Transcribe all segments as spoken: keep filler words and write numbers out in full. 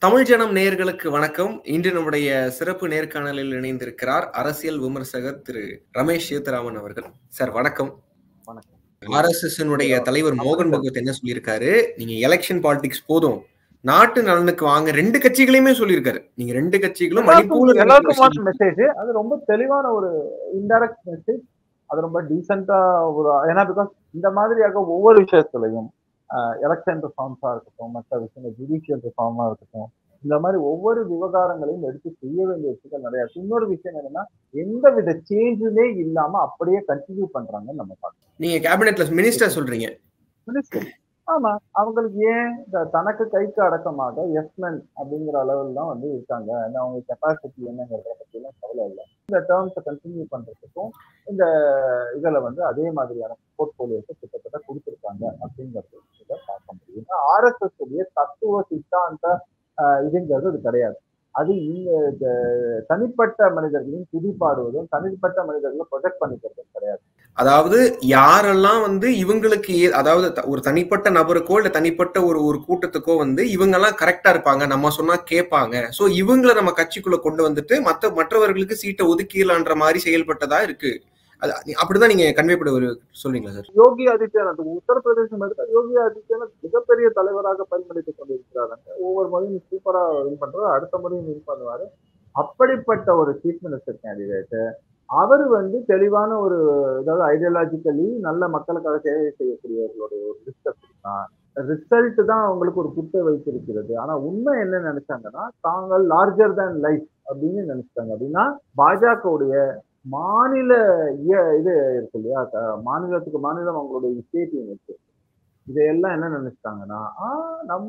தமிழ் ஜனம் நேயர்களுக்கு வணக்கம். இன்று நம்முடைய சிறப்பு நேர்காணலில் இணைந்திருக்கிறார் அரசியல் விமர்சகர் திரு ரமேஷ் சேதுராமன் அவர்கள். சார் வணக்கம். வணக்கம். ஆர்எஸ்எஸ்னுடைய தலைவர் மோகன் பகவத் என்ன சொல்லியிருக்காரு, நீங்க எலெக்ஷன் பாலிடிக்ஸ் போதும், நாட்டு நலனுக்கு வாங்க. ரெண்டு கட்சிகளையுமே சொல்லியிருக்காரு. நீங்க ரெண்டு கட்சிகளும் எல்லாருக்கும் மெசேஜ். அது ரொம்ப தெளிவான ஒரு இன்டைரக்ட் மெசேஜ். அது ரொம்ப டீசென்டா ஒரு ஏன்னா பிகாஸ் இந்த மாதிரியாக ஒவ்வொரு விஷயத்திலையும் எலெக்ஷன் ரிஃபார்ம்ஸா இருக்கட்டும், மற்ற விஷயங்கள் ஜுடிஷியல் ரிஃபார்மா இருக்கட்டும், இந்த மாதிரி ஒவ்வொரு விவகாரங்களையும் எடுத்து செய்ய வேண்டிய விஷயங்கள் நிறைய இருக்கு. இன்னொரு விஷயம் என்னன்னா, எந்த வித சேஞ்சுமே இல்லாம அப்படியே கண்டினியூ பண்றாங்கன்னு நம்ம பார்க்கணும். நீங்க கேபினெட்ல மினிஸ்டர் சொல்றீங்க. மினிஸ்டர் ஆமா, அவங்களுக்கு ஏன் இந்த தனக்கு கைக்கு அடக்கமாக எஸ்மென் அப்படிங்கிற அளவில் தான் வந்து இருக்காங்க. அவங்க கெப்பாசிட்டி என்னங்கிறத பத்தி எல்லாம் கவலை இல்லை. இந்த டேர்ம்ஸை கண்டினியூ பண்றதுக்கும் இந்த இதுல வந்து அதே மாதிரியான போர்ட்போலியோஸை கிட்டத்தட்ட கொடுத்துருக்காங்க அப்படிங்கிறது பார்க்க முடியும். ஆர்எஸ்எஸ் உடைய தத்துவ சித்தாந்த இதுங்கிறது அது கிடையாது. அது இந்த தனிப்பட்ட மனிதர்களையும் துதிப்பாடுவதும் தனிப்பட்ட மனிதர்களை ப்ரொஜெக்ட் பண்ணிக்கிறதும் கிடையாது. அதாவது யாரெல்லாம் வந்து இவங்களுக்கு அதாவது ஒரு தனிப்பட்ட நபருக்கோ இல்ல தனிப்பட்ட ஒரு ஒரு கூட்டத்துக்கோ வந்து இவங்க எல்லாம் கரெக்டா இருப்பாங்க, நம்ம சொன்னா கேட்பாங்க, சோ இவங்களை நம்ம கட்சிக்குள்ள கொண்டு வந்துட்டு மற்ற மற்றவர்களுக்கு சீட்டை ஒதுக்கிடலான்ற மாதிரி செயல்பட்டதா இருக்கு. அப்படிதான் நீங்க கன்வே பண்ண சொல்றீங்களா சார்? யோகி ஆதித்யநாத் உத்தரப்பிரதேசம் எடுத்தா யோகி ஆதித்யநாத் மிகப்பெரிய தலைவராக பரிமளித்துக் கொண்டிருக்கிறாங்க. ஒவ்வொரு முறையும் சூப்பரா வின் பண்றாரு, அடுத்த முறையும் வின் பண்ணுவாரு. அப்படிப்பட்ட ஒரு சீஃப் மினிஸ்டர் கேண்டிடேட் அவரு வந்து தெளிவான ஒரு அதாவது ஐடியாலஜிக்கலி நல்ல மக்களுக்காக சேவை செய்யக்கூடியவர்களுடைய ஒரு லிஸ்ட் தான். ரிசல்ட் தான் அவங்களுக்கு ஒரு குத்தை வைத்திருக்கிறது. ஆனா உண்மை என்ன நினைச்சாங்கன்னா, தாங்கள் லார்ஜர் தேன் லைஃப் அப்படின்னு நினைச்சிட்டாங்க. அப்படின்னா பாஜகவுடைய மாநில இது இருக்கு இல்லையா, மாநிலத்துக்கு மாநிலம் அவங்களுடைய ஸ்டேட் யூனிட், இதையெல்லாம் என்ன நினைச்சிட்டாங்கன்னா, ஆஹ் நம்ம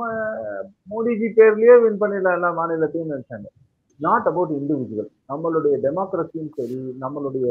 மோடிஜி பேர்லயே வின் பண்ணிடலாம் எல்லா மாநிலத்தையும் நினைச்சாங்க. Not about individual. நம்மளுடைய டெமோக்ரஸியும் சரி, நம்மளுடைய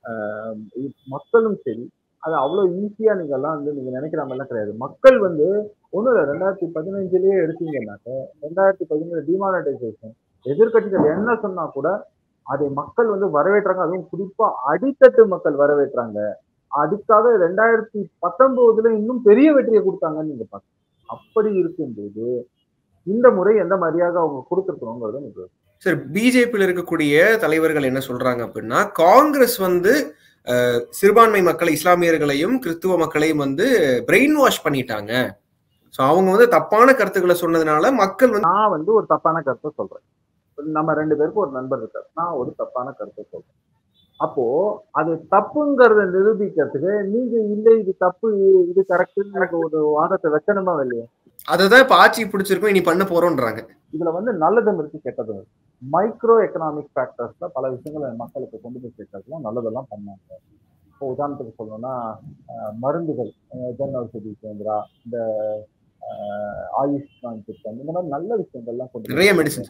மக்களும் சரி, அது அவ்வளவு ஈஸியா நீங்க எல்லாம் வந்து நீங்க நினைக்கிற மாதிரிலாம் கிடையாது. மக்கள் வந்து ஒண்ணு இல்லை, ரெண்டாயிரத்தி பதினஞ்சுலயே எடுத்தீங்கன்னாக்க ரெண்டாயிரத்தி பதினேழு டிமானிட்டைசேஷன் எதிர்கட்சிகள் என்ன சொன்னா கூட அதை மக்கள் வந்து வரவேற்றாங்க. அதுவும் குறிப்பா அடித்தட்டு மக்கள் வரவேற்றாங்க. அதுக்காக ரெண்டாயிரத்தி பத்தொன்பதுல இன்னும் பெரிய வெற்றியை கொடுத்தாங்கன்னு நீங்க பாருங்க. அப்படி இருக்கும்போது இந்த முறை எந்த மாதிரியாக அவங்க கொடுத்துருக்கணுங்கிறது சார். பிஜேபியில் இருக்கக்கூடிய தலைவர்கள் என்ன சொல்றாங்க அப்படின்னா, காங்கிரஸ் வந்து சிறுபான்மை மக்களை, இஸ்லாமியர்களையும் கிறிஸ்துவ மக்களையும் வந்து பிரெயின் வாஷ் பண்ணிட்டாங்க. சோ அவங்க வந்து தப்பான கருத்துக்களை சொன்னதுனால மக்கள் வந்து நான் வந்து ஒரு தப்பான கருத்தை சொல்றேன். நம்ம ரெண்டு பேருக்கும் ஒரு நண்பர் இருக்காரு, நான் ஒரு தப்பான கருத்தை சொல்றேன். அப்போ அது தப்புங்கிறத நிரூபிக்கிறதுக்கு நீங்க இல்லை இது தப்பு இது கரெக்ட் ஒரு வாதத்தை வைக்கணுமா இல்லையா? அததான் இப்ப ஆட்சி பிடிச்சிருக்கோம், இனி பண்ண போறோம்ன்றாங்க. இதுல வந்து நல்லதும் இருக்கு கெட்டதும் இருக்கு. மைக்ரோ எக்கனாமிக் ஃபேக்டர்ஸ்ல பல விஷயங்களை மக்களுக்கு கொண்டு போய் சேர்க்கறதுலாம் நல்லதெல்லாம் பண்ணாங்க. இப்போ உதாரணத்துக்கு சொல்லணும்னா மருந்துகள், ஜன் ஔஷதி கேந்திரா, இந்த ஆயுஷ்மான் திட்டம், இந்த மாதிரி நல்ல விஷயங்கள்லாம் கொண்டு நிறைய மெடிசன்.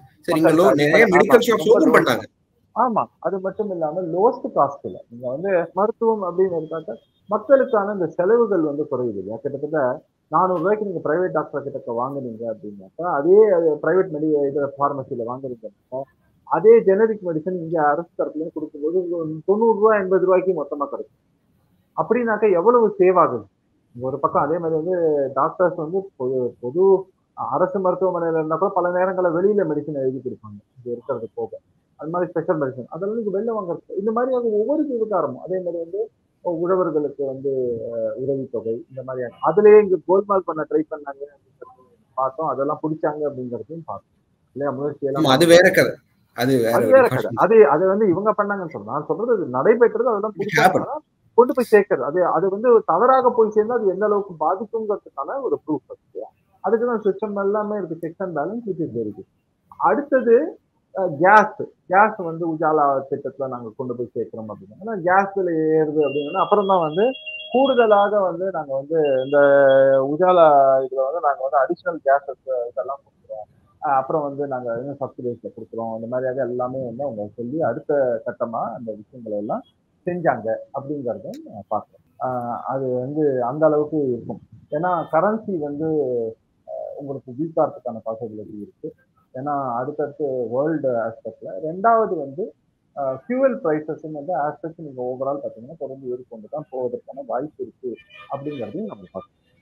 ஆமா, அது மட்டும் இல்லாம லோஸ்ட் காஸ்ட்ல நீங்க வந்து மருத்துவம் அப்படின்னு இருக்காக்க மக்களுக்கான இந்த செலவுகள் வந்து குறையுது இல்லையா? கிட்டத்தட்ட நானூறு ரூபாய்க்கு நீங்க பிரைவேட் டாக்டர் கிட்ட வாங்குனீங்க அப்படின்னாக்கா, அதே பிரைவேட் மெடி இது பார்மசியில வாங்குறீங்கன்னாக்கா, அதே ஜெனரிக் மெடிசன் இங்க அரசு தரப்புல கொடுக்கும்போது தொண்ணூறு ரூபாய் எண்பது ரூபாய்க்கு மொத்தமா கிடைக்கும். அப்படின்னாக்கா எவ்வளவு சேவ் ஆகுது ஒரு பக்கம். அதே மாதிரி வந்து டாக்டர்ஸ் வந்து பொது பொது அரசு மருத்துவமனையில இருந்தா கூட பல நேரங்களில் வெளியில மெடிசன் எழுதி கொடுப்பாங்க இங்க இருக்கிறது போக. அது மாதிரி ஸ்பெஷல் மெடிசன் அதெல்லாம் நீங்க வெளில வாங்குறது. இந்த மாதிரி வந்து ஒவ்வொரு விவகாரமும் அதே மாதிரி வந்து உழவர்களுக்கு வந்து உதவித்தொகை இந்த மாதிரி அதுலயே இங்க கோல்மால் பண்ண ட்ரை பண்ணாங்க பார்த்தோம், அதெல்லாம் பிடிச்சாங்க அப்படிங்கிறதையும் பார்த்தோம் இல்லையா? முயற்சி எல்லாம் அது வேற கதை. அது வேற கதை. அது அது வந்து இவங்க பண்ணாங்கன்னு சொல்றேன். நான் சொல்றது நடைபெற்றது, அதெல்லாம் பிடிச்சாங்கன்னா கொண்டு போய் சேர்க்கறது. அது அது வந்து தவறாக போய் சேர்ந்தா அது எந்த அளவுக்கு பாதிக்குங்கிறதுக்கான ஒரு ப்ரூஃப் இருக்கு. அதுக்குதான் சிஸ்டம் எல்லாமே இருக்கு, செக் அண்ட் பேலன்ஸ் இருக்கு. அடுத்தது கேஸ் கேஸ் வந்து உஜாலா திட்டத்துல நாங்க கொண்டு போய் சேர்க்கிறோம் அப்படின்னா, கேஸ்ல ஏறுது அப்படின்னா அப்புறம் தான் வந்து கூடுதலாக வந்து நாங்க வந்து இந்த உஜாலா இதுல வந்து நாங்க வந்து அடிஷனல் கேஸ் இதெல்லாம் கொடுக்குறோம், அப்புறம் வந்து நாங்க இன்னும் சப்சிடைஸ்ல கொடுக்குறோம், இந்த மாதிரியாக எல்லாமே வந்து அவங்க சொல்லி அடுத்த கட்டமா அந்த விஷயங்களை எல்லாம் செஞ்சாங்க அப்படிங்கறத பார்க்கிறோம். ஆஹ் அது வந்து அந்த அளவுக்கு இருக்கும். ஏன்னா கரன்சி வந்து உங்களுக்கு வீக்காகிறதுக்கான பாசிபிலிட்டி இருக்கு. ஏன்னா அடுத்தடுத்து வேர்ல்டு ஆஸ்பெக்ட்ல ரெண்டாவது வந்து ஃபியூவல் ப்ரைஸஸ் வந்து ஆஸ்பெக்ட் நீங்க ஓவரால் பார்த்தீங்கன்னா தொடர்ந்து ஏறிக்கொண்டு தான் போவதற்கான வாய்ப்பு இருக்கு அப்படிங்கிறதையும் நம்ம பார்க்கணும்.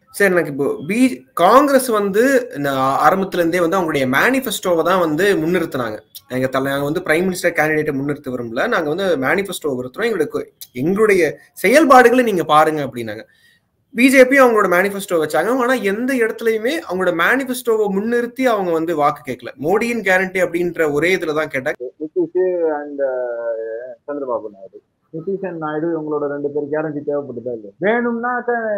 சார் எனக்கு இப்போ பி காங்கிரஸ் வந்து ஆரம்பத்துல இருந்தே வந்து அவங்களுடைய மேனிஃபெஸ்டோவை தான் வந்து முன்னிறுத்தினாங்க. எங்க தலை நாங்க வந்து பிரைம் மினிஸ்டர் கேண்டிடேட்டை முன்னிறுத்த விரும்பல, நாங்க வந்து மேனிஃபெஸ்டோ விருத்துறோம், எங்களுக்கு எங்களுடைய செயல்பாடுகளை நீங்க பாருங்க அப்படின்னாங்க. பிஜேபி அவங்களோட மேனிஃபெஸ்டோ வச்சாங்க. ஆனா எந்த இடத்துலயுமே அவங்களோட மேனிஃபெஸ்டோவை முன்னிறுத்தி அவங்க வந்து வாக்கு கேட்கல. மோடியின் கேரண்டி அப்படின்ற ஒரே இதுலதான் கேட்டாங்க. நிதிஷ் அண்ட் சந்திரபாபு நாயுடு, நிதிஷ் அண்ட் நாயுடு இவங்களோட ரெண்டு பேர் கேரண்டி தேவைப்படுதா இல்லையா? வேணும்னா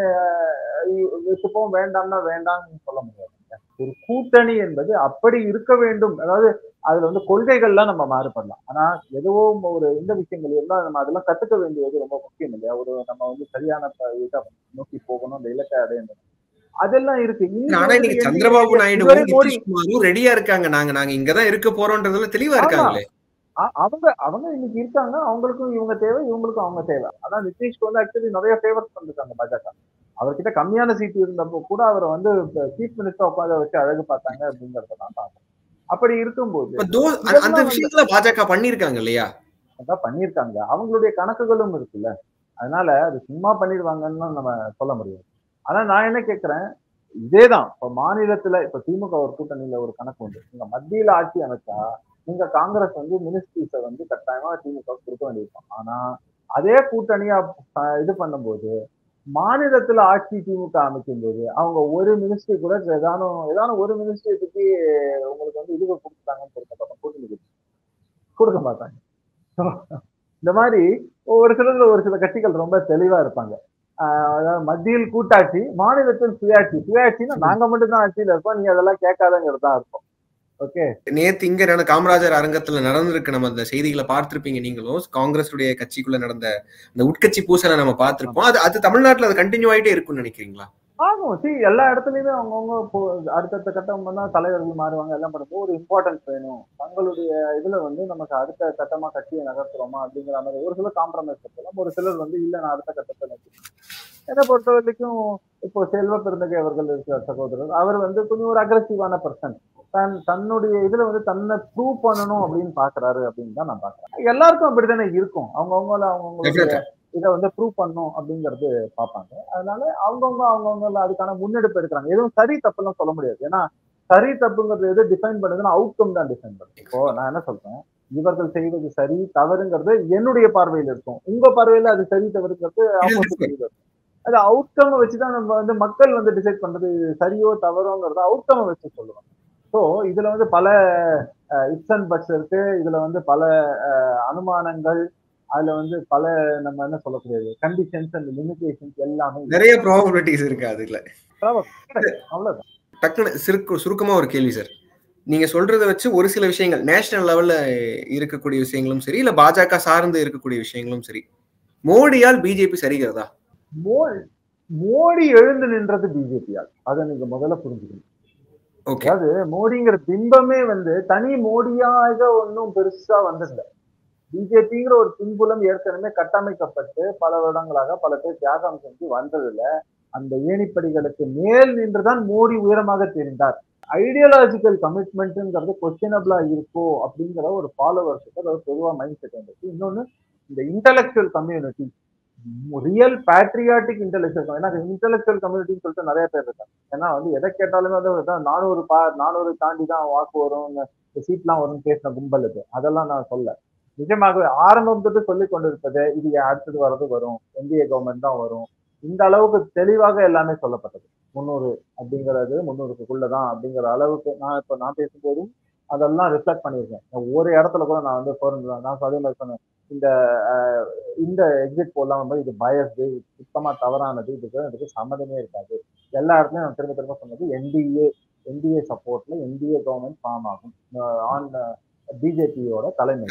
வச்சுப்போம், வேண்டாம்னா வேண்டாம்னு சொல்ல முடியாது. ஒரு கூட்டணி என்பது அப்படி இருக்க வேண்டும். அதாவது அதுல வந்து கொள்கைகள்லாம் நம்ம மாறுபடலாம், ஆனா எதுவோ ஒரு இந்த விஷயங்கள் எல்லாம் நம்ம அதெல்லாம் கத்துக்க வேண்டியது ரொம்ப முக்கியம் இல்லையா? ஒரு நம்ம வந்து சரியான இதை நோக்கி போகணும், அந்த இலக்கை அடையணும், அதெல்லாம் இருக்கு. ஆனா இன்னைக்கு சந்திரபாபு நாயுடுவும் நிதிஷ்குமாரும் ரெடியா இருக்காங்க. நாங்க நாங்க இங்கதான் இருக்க போறோம்ன்றதுல தெளிவா இருக்காங்களே. அவங்க அவங்க இன்னைக்கு இருக்காங்க. அவங்களுக்கும் இவங்க தேவை, இவங்களுக்கும் அவங்க தேவை. அதான் நிதிஷ்க்கு வந்து ஆக்சுவலி நிறைய ஃபேவர்ஸ் பண்ணிருக்காங்க பாஜக. அவர்கிட்ட கம்மியான சீட் இருந்தப்போ கூட அவரை வந்து சீஃப் மினிஸ்டர் உட்கார வச்சு அழகு பார்த்தாங்க அப்படிங்கறத நான் பார்க்கறேன். அப்படி இருக்கும்போது அந்த விஷயத்துல பாஜக பண்ணிருக்காங்க இல்லையா? அதான் பண்ணிருக்காங்க. அவங்களுடைய கணக்குகளும் இருக்குல்ல, அதனால அது சும்மா பண்ணிடுவாங்கன்னு நம்ம சொல்ல முடியாது. ஆனா நான் என்ன கேட்கிறேன், இதேதான் இப்ப மாநிலத்துல இப்ப திமுக ஒரு கூட்டணியில ஒரு கணக்கு உண்டு. நீங்க மத்தியில ஆட்சி அமைச்சா நீங்க காங்கிரஸ் வந்து மினிஸ்ட்ரிஸை வந்து கட்டாயமா திமுக கொடுக்க வேண்டியிருக்கும். ஆனா அதே கூட்டணியா இது பண்ணும்போது மாநிலத்துல ஆட்சி திமுக அமைக்கும் போது அவங்க ஒரு மினிஸ்ட்ரி கூட ஏதானும் ஏதானும் ஒரு மினிஸ்ட்ரி பத்தி உங்களுக்கு வந்து இது கொடுத்துட்டாங்கன்னு சொல்லிட்டு கூட்டணி கொடுக்க மாட்டாங்க. இந்த மாதிரி ஒரு சிலர்ல ஒரு சில கட்சிகள் ரொம்ப தெளிவா இருப்பாங்க. அதாவது மத்தியில் கூட்டாட்சி, மாநிலத்தில் சுயாட்சி. சுயாட்சின்னா நாங்க மட்டும் தான் ஆட்சியில இருப்போம், நீங்க அதெல்லாம் கேட்காதங்கிறது தான் இருக்கும். ஓகே, நேத்து இங்க காமராஜர் அரங்கத்துல நடந்திருக்கு, நம்ம அந்த செய்திகளை பார்த்திருப்பீங்க நீங்களும். காங்கிரஸ் உடைய கட்சிக்குள்ள நடந்த அந்த உட்கட்சி பூசலை நம்ம பார்த்திருப்போம். அது அது தமிழ்நாட்டுல அது கண்டினியூ ஆயிட்டே இருக்கும்னு நினைக்கிறீங்களா? ஆகும். சி எல்லா இடத்துலயுமே அவங்கவுங்க அடுத்தடுத்த கட்டம் வந்தா தலைவர்கள் மாறுவாங்க, எல்லாம் பண்ணும்போது ஒரு இம்பார்ட்டன்ஸ் வேணும். தங்களுடைய இதுல வந்து நமக்கு அடுத்த கட்டமா கட்சியை நகர்த்துறோமா அப்படிங்கிற மாதிரி ஒரு சிலர் காம்ப்ரமைஸ் பண்ணலாம். ஒரு சிலர் வந்து இல்ல நான் அடுத்த கட்டத்தை நோக்கி. என்னை பொறுத்த வரைக்கும் இப்போ செல்வ பெருந்தகை அவர்கள் இருக்கிற சகோதரர், அவர் வந்து கொஞ்சம் ஒரு அக்ரெசிவான பர்சன். தன் தன்னுடைய இதுல வந்து தன்னை ப்ரூவ் பண்ணணும் அப்படின்னு பாக்குறாரு அப்படின்னு தான் நான் பாக்குறேன். எல்லாருக்கும் அப்படித்தானே இருக்கும். அவங்கவுங்கள அவங்கவுங்களுடைய இதை வந்து ப்ரூவ் பண்ணும் அப்படிங்கிறது பார்ப்பாங்க. அதனால அவங்கவுங்க அவங்கவுங்க அதுக்கான முன்னெடுப்பு எடுக்கிறாங்க. எதுவும் சரி தப்புலாம் சொல்ல முடியாது. ஏன்னா சரி தப்புங்கிறது எது டிஃபைன் பண்ணுதுன்னா அவுட்கம் தான் டிஃபைன் பண்ணுது. இப்போ நான் என்ன சொல்றேன், இவர்கள் செய்வது சரி தவறுங்கிறது என்னுடைய பார்வையில் இருக்கும், உங்க பார்வையில அது சரி தவறுங்கிறது ஆப்போசிட் இருக்கும். அது அவுட்கம் வச்சுதான் நம்ம வந்து மக்கள் வந்து டிசைட் பண்றது சரியோ தவறோங்கிறத அவுட்கம் வச்சு சொல்லுவோம். ஸோ இதுல வந்து பல இட்ஸ் அண்ட் பட்ஸ் இருக்கு, இதுல வந்து பல அனுமானங்கள், அதுல வந்து பல நம்ம என்ன சொல்லக்கூடியது கண்டிஷன்ஸ் அண்ட் லிமிடேஷன்ஸ் எல்லாமே நிறைய ப்ராபபிலிட்டிஸ் இருக்கு அதுல. அவ்வளவுதான். டக்குனு சுருக்கமா ஒரு கேள்வி சார், நீங்க சொல்றதை வச்சு ஒரு சில விஷயங்கள் நேஷனல் லெவல்ல இருக்கக்கூடிய விஷயங்களும் சரி, இல்ல பாஜக சார்ந்து இருக்கக்கூடிய விஷயங்களும் சரி, மோடியால் பிஜேபி சரிகிறதா? மோடி எழுந்து நின்றது பிஜேபியால், அதை நீங்க முதல்ல புரிஞ்சுக்கணும். அதாவது மோடிங்கிற பிம்பமே வந்து தனி மோடியாக ஒன்னும் பெருசா வந்ததில்லை. பிஜேபிங்கிற ஒரு பின்புலம் ஏற்கனவே கட்டமைக்கப்பட்டு பல வருடங்களாக பல பேர் தியாகம் செஞ்சு வந்ததுல அந்த ஏணிப்படிகளுக்கு மேல் நின்றுதான் மோடி உயரமாக தெரிந்தார். ஐடியாலஜிக்கல் கமிட்மெண்ட்ங்கிறது கொஸ்டினபிளா இருக்கோ அப்படிங்கிற ஒரு ஃபாலோவர்ஸுக்கு அதாவது பொதுவா மைண்ட் செட் வந்துச்சு. இன்னொன்னு இந்த intellectual community, real patriotic intellectual, ஏன்னா இன்டெலக்சுவல் கம்யூனிட்டின்னு சொல்லிட்டு நிறைய பேர் இருக்காங்க. ஏன்னா வந்து எதை கேட்டாலுமே வந்து நானூறு பா நானூறு தாண்டி தான் வாக்கு வரும், சீட்லாம் வரும்னு பேசின கும்பல் இது. அதெல்லாம் நான் சொல்ல, நிஜமாகவே ஆரம்பம் தொட்டு சொல்லிக் கொண்டிருப்பது இது அடுத்தது வர்றது வரும், என்டிஏ கவர்மெண்ட் தான் வரும், இந்த அளவுக்கு தெளிவாக எல்லாமே சொல்லப்பட்டது. முன்னூறு அப்படிங்கிறது முன்னூறுக்குள்ளதான் அப்படிங்கிற அளவுக்கு நான் இப்ப நான் பேசும்போதும் அதெல்லாம் ரிஃப்ளெக்ட் பண்ணியிருக்கேன். ஒரு இடத்துல கூட நான் வந்து நான் அதே மாதிரி சொன்னேன், இந்த இந்த எக்ஸிட் போலாம் வந்து இது பயஸ்டு, சுத்தமா தவறானது, இதுக்கு இதுக்கு சம்மதமே இருக்காது. எல்லா இடத்துலயும் நான் திரும்ப திரும்ப சொன்னது என்டிஏ என்டிஏ சப்போர்ட்ல என்டிஏ கவர்மெண்ட் ஃபார்ம் ஆகும் ஆன் பிஜேபியோட தலைமை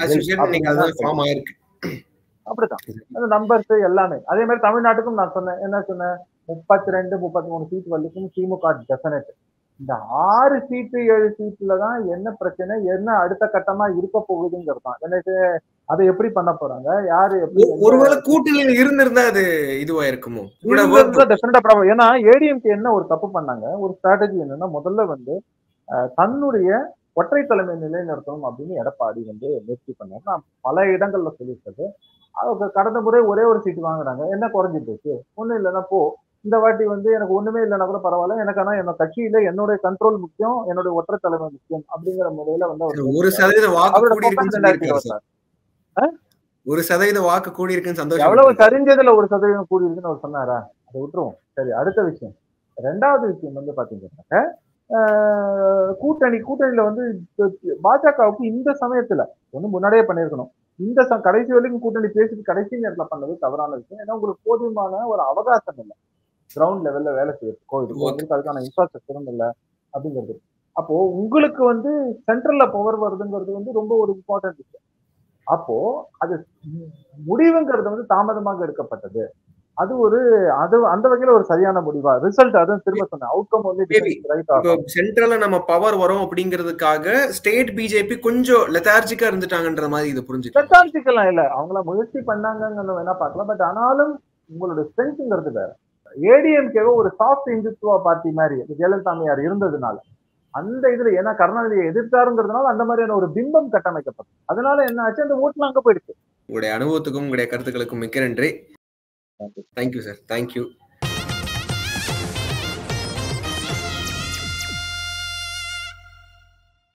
அப்படிதான் அந்த நம்பர்ஸ் எல்லாமே. அதே மாதிரி தமிழ்நாட்டுக்கும் நான் சொன்னேன், என்ன சொன்னேன், முப்பத்தி ரெண்டு முப்பத்தி மூணு சீட் வரைக்கும் திமுக டெஃபினட். இந்த ஆறு சீட்டு ஏழு சீட்ல தான் என்ன பிரச்சனை, என்ன அடுத்த கட்டமா இருக்க போகுதுங்கிறது தான். எனக்கு அதை எப்படி பண்ண போறாங்க, யாரு எப்படி, ஒருவேளை கூட்டணியில் இருந்திருந்தா அது இதுவா இருக்குமோ. ஏன்னா ஏடிஎம்கே என்ன ஒரு தப்பு பண்ணாங்க, ஒரு ஸ்ட்ராட்டஜி என்னன்னா முதல்ல வந்து தன்னுடைய ஒற்றை தலைமை நிலைநிறுத்தணும் அப்படின்னு எடப்பாடி வந்து முயற்சி பண்ணாரு. நான் பல இடங்கள்ல சொல்லியிருக்கது. அவங்க கடந்த முறை ஒரே ஒரு சீட்டு வாங்குறாங்க, என்ன குறைஞ்சி போச்சு, ஒண்ணும் இல்லைன்னா போ இந்த வாட்டி வந்து எனக்கு ஒண்ணுமே இல்லைன்னா கூட பரவாயில்ல, எனக்கு ஆனா என்னோட கட்சியில என்னுடைய கண்ட்ரோல் முக்கியம், என்னுடைய ஒற்றை தலைமை முக்கியம் அப்படிங்கிற முறையில வந்து அவர் ஒரு சதவீத வாக்கு அவரோட கூடி பர்பாஸ் இருக்குன்னு ரெண்டாயிரத்தி சொல்லியிருக்காரு இருபத்தி சார். ஆறு ஒரு சதவீத வாக்கு கூடி இருக்குன்னு சந்தோஷம் எவ்வளவு இருக்காரு. சரிஞ்சதுல ஒரு சதவீதம் கூடி இருக்குன்னு அவர் சொன்னாரா? அதை விட்டுருவோம். சரி, அடுத்த விஷயம். ரெண்டாவது விஷயம் வந்து பாத்தீங்கன்னா கூட்டணி கூட்டணியில வந்து பாஜகவுக்கு இந்த சமயத்துல ஒண்ணு முன்னாடியே பண்ணிருக்கணும். இந்த கடைசி வரைக்கும் கூட்டணி பேசிட்டு கடைசி நேரத்துல பண்ணது தவறான விஷயம். ஏன்னா உங்களுக்கு போதுமான ஒரு அவகாசம் இல்லை கிரவுண்ட் லெவல்ல வேலை செய்யறதுக்கோ இதுக்கோ உங்களுக்கு அதுக்கான இன்ஃப்ராஸ்ட்ரக்சரும் இல்லை அப்படிங்கிறது. அப்போ உங்களுக்கு வந்து சென்ட்ரல்ல பவர் வருதுங்கிறது வந்து ரொம்ப ஒரு இம்பார்ட்டன்ட் விஷயம். அப்போ அது முடிவுங்கிறது வந்து தாமதமாக எடுக்கப்பட்டது. அது ஒரு அது அந்த வகையில ஒரு சரியான முடிவா? ரிசல்ட் அதான் திரும்ப சொன்னேன். அவுட்கம் வந்து ரைட் ஆகும். சென்ட்ரல்ல நம்ம பவர் வரும் அப்படிங்கிறதுக்காக ஸ்டேட் பிஜேபி கொஞ்சம் லெதார்ஜிக்கா இருந்துட்டாங்கன்ற மாதிரி இது புரிஞ்சுக்கலாம். லெதார்ஜிக்கெல்லாம் இல்ல. அவங்கள முயற்சி பண்ணாங்கன்னு வேணா பார்க்கலாம். பட் ஆனாலும் உங்களோட ஸ்ட்ரென்த்ங்கிறது வேற. ஏடிஎம்கேவோ ஒரு சாஃப்ட் இந்துத்துவா பார்ட்டி மாதிரி ஜெயலலிதாமையார் இருந்ததுனால அந்த இதுல ஏன்னா கருணாநிதியை எதிர்த்தாருங்கிறதுனால அந்த மாதிரியான ஒரு பிம்பம் கட்டமைக்கப்படும். அதனால என்ன ஆச்சு, அந்த ஓட்டுல அங்க போயிடுச்சு. உங்களுடைய அனுபவத்துக்கும் உங்களுடைய கருத்துக்களுக்கும் மிக்க நன்றி. Thank you sir. தேங்க்யூ.